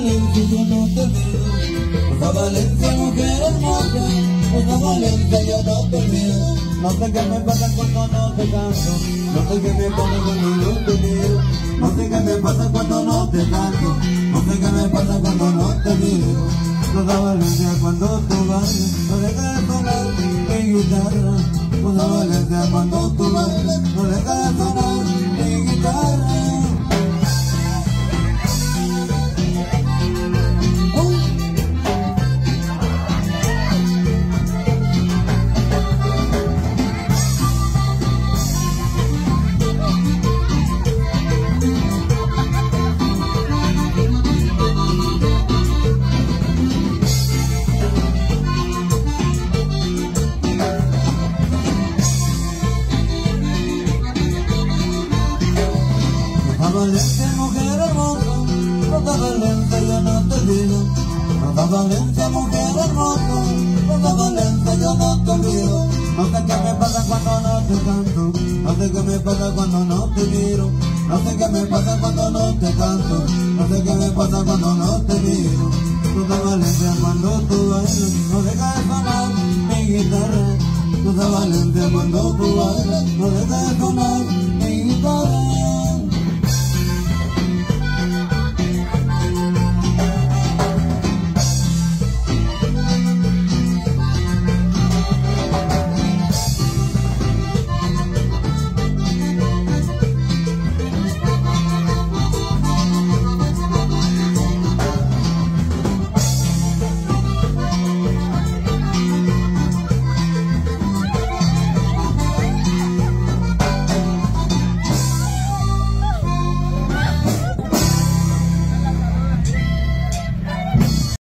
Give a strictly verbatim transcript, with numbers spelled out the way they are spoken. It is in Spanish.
Valencia yo no te olvido, Rosa Valencia mujer hermosa, Rosa Valencia yo no te olvido. No sé qué me pasa cuando no te canto, no sé qué me pasa cuando no te miro, no sé qué me pasa cuando no te canto, no sé qué me pasa cuando no te miro. Rosa Valencia cuando tú bailas, no dejas de sonar mi guitarra. Rosa Valencia cuando tú bailas, no dejas de sonar mi guitarra. Valencia, mujer hermosa, Rosa Valencia yo no te olvido. Rosa Valencia, mujer hermosa, Rosa Valencia yo no te olvido. No sé qué me pasa cuando no te canto, no sé qué me pasa cuando no te miro, no sé qué me pasa cuando no te canto, no sé qué me pasa cuando no te miro. Rosa Valencia cuando tú bailas, no dejas de sonar mi guitarra. Rosa Valencia cuando tú bailas, no dejas de sonar